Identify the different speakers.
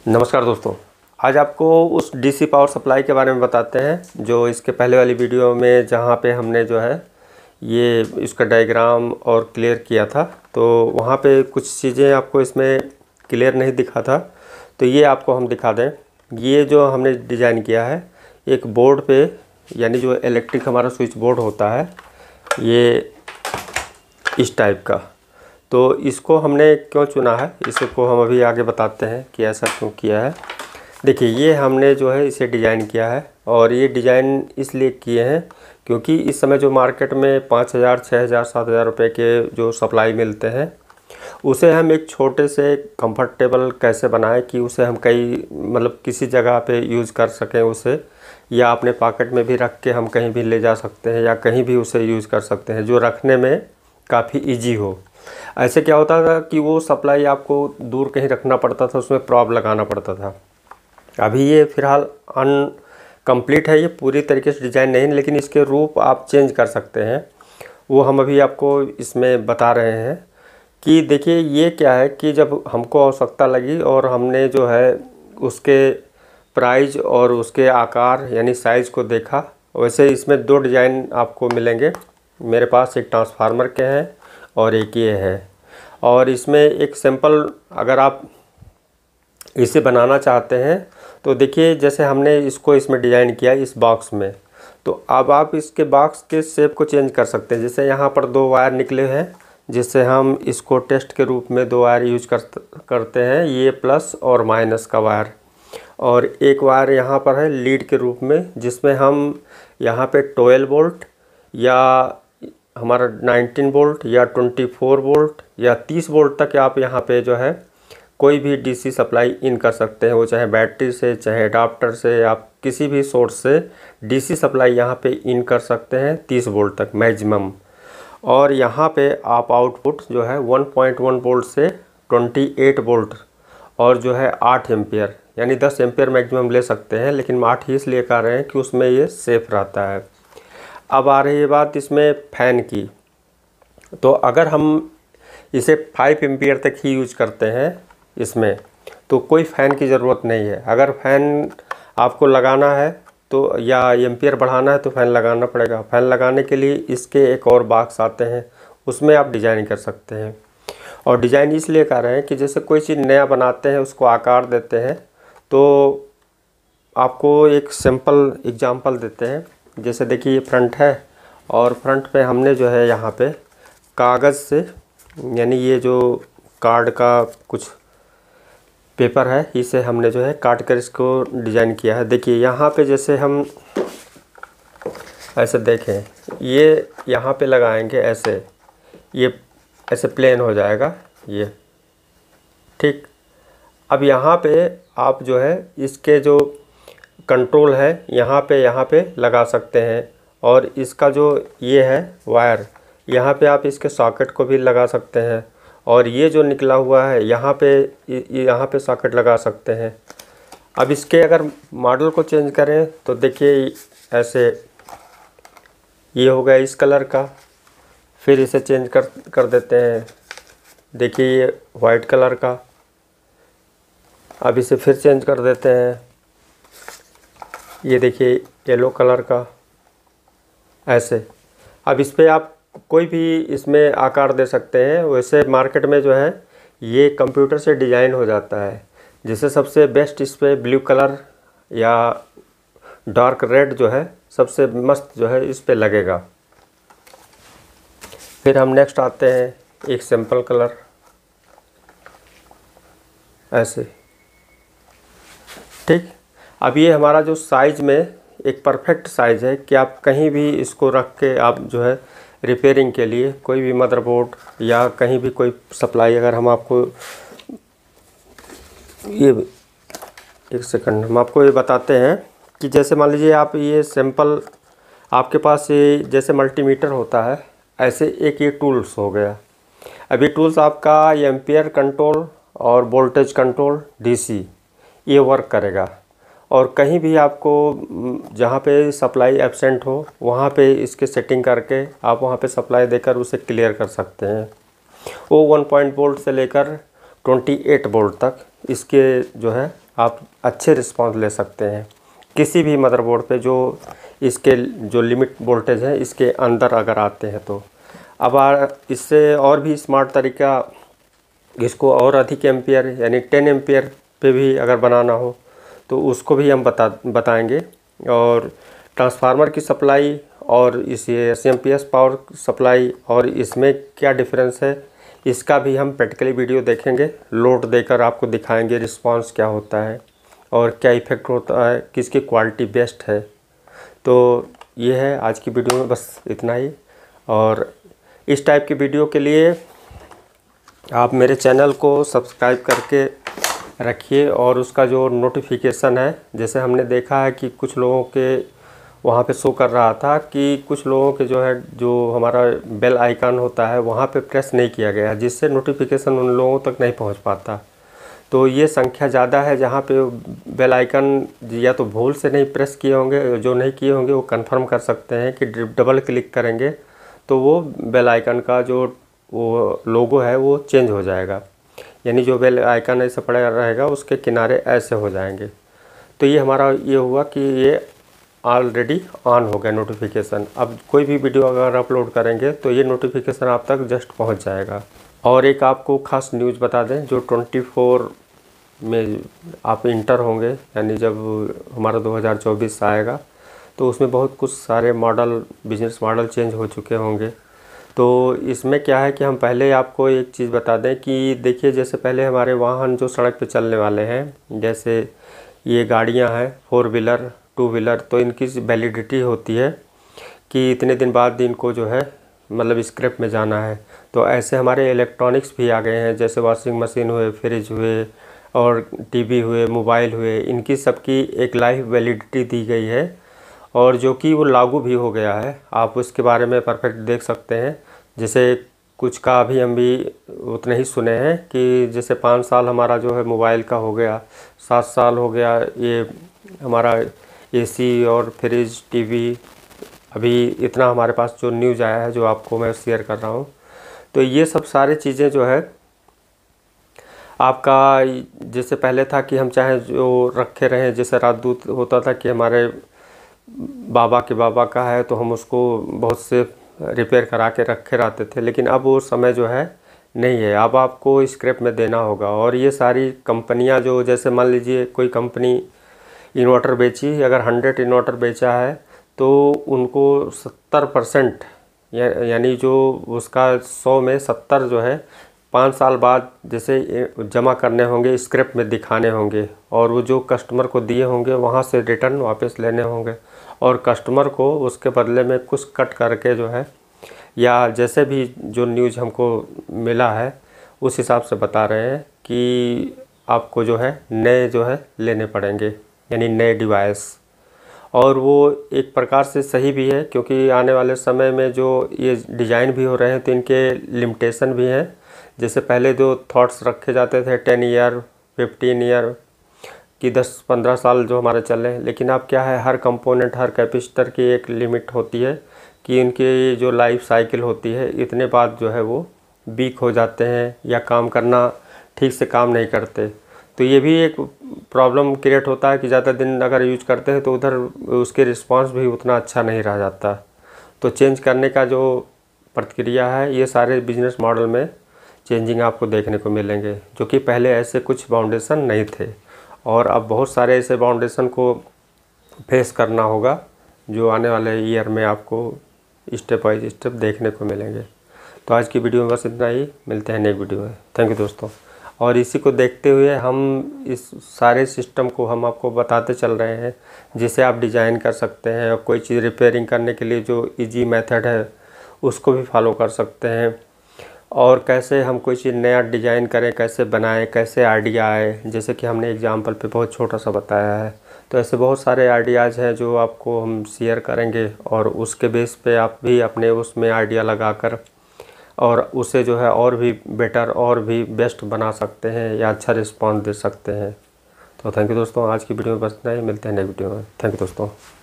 Speaker 1: नमस्कार दोस्तों, आज आपको उस डीसी पावर सप्लाई के बारे में बताते हैं जो इसके पहले वाली वीडियो में जहां पे हमने जो है ये इसका डायग्राम और क्लियर किया था, तो वहां पे कुछ चीज़ें आपको इसमें क्लियर नहीं दिखा था, तो ये आपको हम दिखा दें। ये जो हमने डिज़ाइन किया है एक बोर्ड पे, यानी जो इलेक्ट्रिक हमारा स्विच बोर्ड होता है ये इस टाइप का। तो इसको हमने क्यों चुना है, इसको हम अभी आगे बताते हैं कि ऐसा क्यों किया है। देखिए, ये हमने जो है इसे डिज़ाइन किया है, और ये डिज़ाइन इसलिए किए हैं क्योंकि इस समय जो मार्केट में 5,000, 6,000, 7,000 रुपये के जो सप्लाई मिलते हैं, उसे हम एक छोटे से कंफर्टेबल कैसे बनाएं कि उसे हम किसी जगह पे यूज़ कर सकें उसे, या अपने पॉकेट में भी रख के हम कहीं भी ले जा सकते हैं, या कहीं भी उसे यूज़ कर सकते हैं जो रखने में काफ़ी ईजी हो। ऐसे क्या होता था कि वो सप्लाई आपको दूर कहीं रखना पड़ता था, उसमें प्रॉप लगाना पड़ता था। अभी ये फ़िलहाल अनकम्प्लीट है, ये पूरी तरीके से डिज़ाइन नहीं, लेकिन इसके रूप आप चेंज कर सकते हैं। वो हम अभी आपको इसमें बता रहे हैं कि देखिए ये क्या है कि जब हमको आवश्यकता लगी और हमने जो है उसके प्राइस और उसके आकार यानी साइज़ को देखा, वैसे इसमें दो डिज़ाइन आपको मिलेंगे। मेरे पास एक ट्रांसफार्मर के हैं और एक ये है, और इसमें एक सिंपल अगर आप इसे बनाना चाहते हैं तो देखिए जैसे हमने इसको इसमें डिज़ाइन किया इस बॉक्स में, तो अब आप इसके बॉक्स के शेप को चेंज कर सकते हैं। जैसे यहाँ पर दो वायर निकले हैं, जिससे हम इसको टेस्ट के रूप में दो वायर यूज करते हैं, ये प्लस और माइनस का वायर, और एक वायर यहाँ पर है लीड के रूप में, जिसमें हम यहाँ पे 12 वोल्ट या हमारा 19 वोल्ट या 24 वोल्ट या 30 वोल्ट तक आप यहाँ पे जो है कोई भी डीसी सप्लाई इन कर सकते हैं। वो चाहे बैटरी से, चाहे अडाप्टर से, आप किसी भी सोर्स से डीसी सप्लाई यहाँ पे इन कर सकते हैं 30 वोल्ट तक मैक्सिमम। और यहाँ पे आप आउटपुट जो है 1.1 वोल्ट से 28 वोल्ट और जो है 8 एम्पियर यानी 10 एम्पियर मैक्सिमम ले सकते हैं, लेकिन 8 ही इसलिए कर रहे हैं कि उसमें ये सेफ रहता है। अब आ रही है बात इसमें फ़ैन की, तो अगर हम इसे 5 एम्पियर तक ही यूज करते हैं इसमें, तो कोई फ़ैन की ज़रूरत नहीं है। अगर फ़ैन आपको लगाना है तो, या एम्पियर बढ़ाना है, तो फ़ैन लगाना पड़ेगा। फ़ैन लगाने के लिए इसके एक और बॉक्स आते हैं, उसमें आप डिज़ाइन कर सकते हैं। और डिज़ाइन इसलिए कर रहे हैं कि जैसे कोई चीज़ नया बनाते हैं, उसको आकार देते हैं, तो आपको एक सिंपल एग्जांपल देते हैं। जैसे देखिए ये फ्रंट है, और फ्रंट पे हमने जो है यहाँ पे कागज़ से, यानी ये जो कार्ड का कुछ पेपर है, इसे हमने जो है काट कर इसको डिज़ाइन किया है। देखिए यहाँ पे जैसे हम ऐसे देखें, ये यहाँ पे लगाएंगे ऐसे, ये ऐसे प्लेन हो जाएगा ये, ठीक। अब यहाँ पे आप जो है इसके जो कंट्रोल है यहाँ पे लगा सकते हैं, और इसका जो ये है वायर, यहाँ पे आप इसके सॉकेट को भी लगा सकते हैं, और ये जो निकला हुआ है यहाँ पे सॉकेट लगा सकते हैं। अब इसके अगर मॉडल को चेंज करें तो देखिए ऐसे ये हो गया इस कलर का, फिर इसे चेंज कर देते हैं, देखिए ये वाइट कलर का। अब इसे फिर चेंज कर देते हैं, ये देखिए येलो कलर का, ऐसे। अब इस पर आप कोई भी इसमें आकार दे सकते हैं। वैसे मार्केट में जो है ये कंप्यूटर से डिज़ाइन हो जाता है, जिससे सबसे बेस्ट इस पर ब्लू कलर या डार्क रेड जो है सबसे मस्त जो है इस पे लगेगा। फिर हम नेक्स्ट आते हैं एक सिंपल कलर, ऐसे, ठीक। अब ये हमारा जो साइज़ में एक परफेक्ट साइज़ है कि आप कहीं भी इसको रख के आप जो है रिपेयरिंग के लिए कोई भी मदरबोर्ड या कहीं भी कोई सप्लाई, अगर हम आपको ये एक सेकंड हम आपको ये बताते हैं कि जैसे मान लीजिए आप ये सिंपल आपके पास ये जैसे मल्टीमीटर होता है, ऐसे एक ये टूल्स हो गया। अभी टूल्स आपका एम्पियर कंट्रोल और वोल्टेज कंट्रोल डीसी ये वर्क करेगा, और कहीं भी आपको जहाँ पे सप्लाई एब्सेंट हो वहाँ पे इसके सेटिंग करके आप वहाँ पे सप्लाई देकर उसे क्लियर कर सकते हैं। वो 1 वोल्ट से लेकर 28 वोल्ट तक इसके जो है आप अच्छे रिस्पांस ले सकते हैं किसी भी मदरबोर्ड पे जो इसके जो लिमिट वोल्टेज है इसके अंदर अगर आते हैं तो। अब इससे और भी स्मार्ट तरीका, इसको और अधिक एम्पियर यानी 10 एम्पियर पे भी अगर बनाना हो तो उसको भी हम बताएंगे। और ट्रांसफार्मर की सप्लाई और इस SMPS पावर सप्लाई और इसमें क्या डिफरेंस है इसका भी हम प्रैक्टिकली वीडियो देखेंगे, लोड देकर आपको दिखाएंगे रिस्पांस क्या होता है और क्या इफ़ेक्ट होता है, किसकी क्वालिटी बेस्ट है। तो ये है आज की वीडियो में, बस इतना ही। और इस टाइप की वीडियो के लिए आप मेरे चैनल को सब्सक्राइब करके रखिए और उसका जो नोटिफिकेशन है, जैसे हमने देखा है कि कुछ लोगों के वहाँ पे शो कर रहा था कि कुछ लोगों के जो है जो हमारा बेल आइकन होता है वहाँ पे प्रेस नहीं किया गया, जिससे नोटिफिकेशन उन लोगों तक नहीं पहुँच पाता। तो ये संख्या ज़्यादा है जहाँ पे बेल आइकन या तो भूल से नहीं प्रेस किए होंगे, जो नहीं किए होंगे वो कंफर्म कर सकते हैं कि डबल क्लिक करेंगे तो वो बेल आइकन का जो वो लोगो है वो चेंज हो जाएगा, यानी जो बेल आइकन ऐसे पड़ा रहेगा उसके किनारे ऐसे हो जाएंगे। तो ये हमारा ये हुआ कि ये ऑलरेडी ऑन हो गया नोटिफिकेशन। अब कोई भी वीडियो अगर अपलोड करेंगे तो ये नोटिफिकेशन आप तक जस्ट पहुंच जाएगा। और एक आपको खास न्यूज़ बता दें, जो 24 में आप इंटर होंगे, यानी जब हमारा 2024 आएगा तो उसमें बहुत कुछ सारे मॉडल, बिजनेस मॉडल चेंज हो चुके होंगे। तो इसमें क्या है कि हम पहले आपको एक चीज़ बता दें कि देखिए, जैसे पहले हमारे वाहन जो सड़क पे चलने वाले हैं, जैसे ये गाड़ियां हैं 4 व्हीलर 2 व्हीलर, तो इनकी वैलिडिटी होती है कि इतने दिन बाद इनको जो है मतलब स्क्रैप में जाना है। तो ऐसे हमारे इलेक्ट्रॉनिक्स भी आ गए हैं, जैसे वॉशिंग मशीन हुए, फ्रिज हुए और टीवी हुए, मोबाइल हुए, इनकी सबकी एक लाइफ वैलिडिटी दी गई है और जो कि वो लागू भी हो गया है। आप उसके बारे में परफेक्ट देख सकते हैं। जैसे कुछ का अभी हम भी उतने ही सुने हैं कि जैसे 5 साल हमारा जो है मोबाइल का हो गया, 7 साल हो गया ये हमारा AC और फ्रिज, टीवी। अभी इतना हमारे पास जो न्यूज़ आया है जो आपको मैं शेयर कर रहा हूँ। तो ये सब सारी चीज़ें जो है आपका, जैसे पहले था कि हम चाहे जो रखे रहें, जैसे राजदूत होता था कि हमारे बाबा के बाबा का है तो हम उसको बहुत से रिपेयर करा के रखे रहते थे, लेकिन अब वो समय जो है नहीं है। अब आपको स्क्रैप में देना होगा। और ये सारी कंपनियां जो, जैसे मान लीजिए कोई कंपनी इन्वर्टर बेची, अगर 100 इन्वर्टर बेचा है तो उनको 70% यानी जो उसका 100 में 70 जो है 5 साल बाद जैसे जमा करने होंगे, स्क्रैप में दिखाने होंगे और वो जो कस्टमर को दिए होंगे वहाँ से रिटर्न वापस लेने होंगे और कस्टमर को उसके बदले में कुछ कट करके जो है, या जैसे भी जो न्यूज़ हमको मिला है उस हिसाब से बता रहे हैं कि आपको जो है नए जो है लेने पड़ेंगे, यानी नए डिवाइस। और वो एक प्रकार से सही भी है, क्योंकि आने वाले समय में जो ये डिज़ाइन भी हो रहे हैं तो इनके लिमिटेशन भी हैं। जैसे पहले जो थॉट्स रखे जाते थे 10 ईयर 15 ईयर कि 10-15 साल जो हमारे चले, लेकिन अब क्या है, हर कंपोनेंट, हर कैपेसिटर की एक लिमिट होती है कि इनकी जो लाइफ साइकिल होती है इतने बाद जो है वो वीक हो जाते हैं या काम करना ठीक से काम नहीं करते। तो ये भी एक प्रॉब्लम क्रिएट होता है कि ज़्यादा दिन अगर यूज करते हैं तो उधर उसके रिस्पांस भी उतना अच्छा नहीं रह जाता। तो चेंज करने का जो प्रक्रिया है, ये सारे बिजनेस मॉडल में चेंजिंग आपको देखने को मिलेंगे, जो कि पहले ऐसे कुछ बाउंडेशन नहीं थे और अब बहुत सारे ऐसे बाउंडेशन को फेस करना होगा जो आने वाले ईयर में आपको स्टेप बाय स्टेप देखने को मिलेंगे। तो आज की वीडियो में बस इतना ही, मिलते हैं नेक्स्ट वीडियो में। थैंक यू दोस्तों। और इसी को देखते हुए हम इस सारे सिस्टम को हम आपको बताते चल रहे हैं, जिसे आप डिज़ाइन कर सकते हैं और कोई चीज़ रिपेयरिंग करने के लिए जो इजी मेथड है उसको भी फॉलो कर सकते हैं। और कैसे हम कोई चीज़ नया डिज़ाइन करें, कैसे बनाएं, कैसे आइडिया आए, जैसे कि हमने एग्जांपल पे बहुत छोटा सा बताया है। तो ऐसे बहुत सारे आइडियाज़ हैं जो आपको हम शेयर करेंगे और उसके बेस पे आप भी अपने उसमें आइडिया लगाकर और उसे जो है और भी बेटर और भी बेस्ट बना सकते हैं या अच्छा रिस्पॉन्स दे सकते हैं। तो थैंक यू दोस्तों। आज की वीडियो में बस इतना ही, मिलते हैं नेक्स्ट वीडियो में। थैंक यू दोस्तों।